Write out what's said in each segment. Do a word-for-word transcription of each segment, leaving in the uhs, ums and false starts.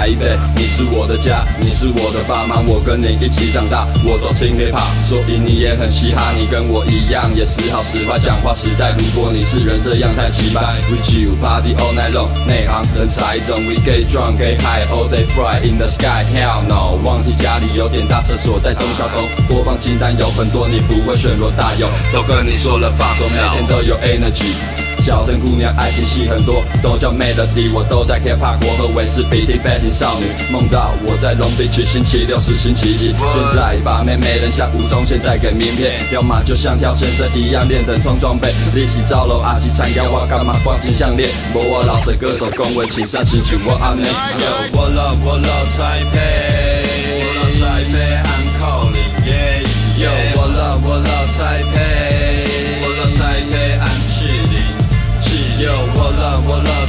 台北，你是我的家，你是我的爸妈，我跟你一起长大，我都听 hiphop， 所以你也很嘻哈，你跟我一样也时好时坏，讲话实在。如果你是人，这样太奇葩。With you party all night long， 内行人才懂。We get drunk, get high all day, fly in the sky. Hell no， 忘记家里有点大，厕所在东小东，播放清单有很多，你不会选罗大佑，都跟你说了放手，每天都有 energy。 小镇姑娘爱情戏很多，都叫 melody， 我都在 hiphop 国和维是 B T 飞行少女，梦到我在 Long Beach 星期六是星期几，现在把妹没人下五中，现在给名片，要么就像跳先生一样练等冲装备，利息招楼阿西参加我干嘛光金项链，我我老实歌手恭维，请上请求我阿妹。Yo， 我 love 我 love 台北，我 love 台北 I'm calling yeah Yo， 我 love 我 love 台北，我 love 台北 I'm chilling。 Yo, what up, what up,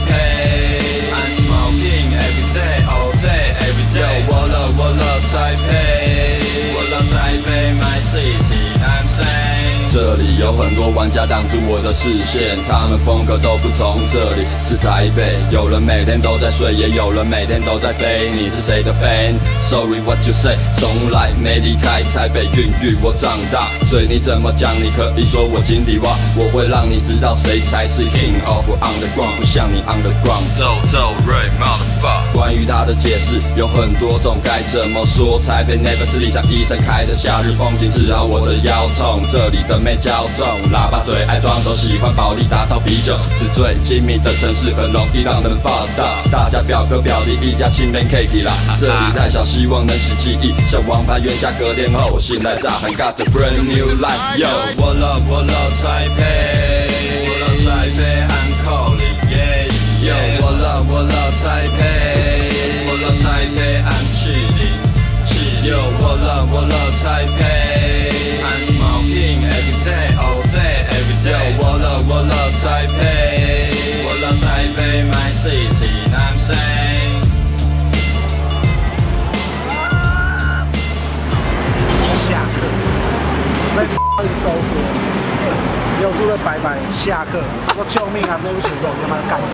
Taipei? I'm smoking every day, all day, every day. Yo, what up, what up, Taipei? What up, Taipei, my city, I'm saying. 这里有很多玩家挡住我的视线，他们风格都不同。这里是台北，有人每天都在睡，也有人每天都在飞。你是谁的 fan？ Sorry, what you say？ 从来没离开台北，孕育我长大。所以你怎么讲？你可以说我井底蛙，我会让你知道谁才是 King of Underground， 不像你 Underground。走走 Ray motherfucker。关于他的解释有很多种，该怎么说？台北 never 是理想医生开的夏日风景，治好我的腰痛。这里的妹较重，喇叭嘴爱装熟，喜欢保利达到啤酒，是最精密的城市，很容易让人放大。大家表哥表弟一家亲连 Cake 啦，这里太小，希望能起记忆，像王牌冤家隔天后，我醒来大喊 Got a brand new life。Yo， 我 love 我 love 台北，我 love 台北 I'm calling yeah Yo， 我 love 我 love 台北，我 love 台北 I'm chilling Yo， 我 love 我 love 台北 I'm smoking every day all day every day。 Yo， 我 love 我 love 台北，我 love 台北 my city I'm saying。 下课，那你搜索，有出了白板下课，我说救命啊！对不起，这种他妈干。